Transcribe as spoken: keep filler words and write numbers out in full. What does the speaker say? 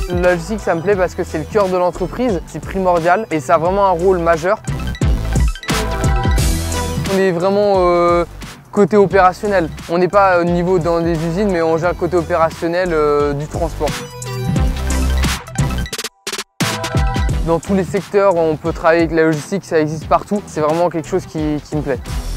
La logistique, ça me plaît parce que c'est le cœur de l'entreprise, c'est primordial et ça a vraiment un rôle majeur. On est vraiment euh, côté opérationnel. On n'est pas au niveau dans des usines, mais on gère le côté opérationnel euh, du transport. Dans tous les secteurs, on peut travailler avec la logistique, ça existe partout. C'est vraiment quelque chose qui, qui me plaît.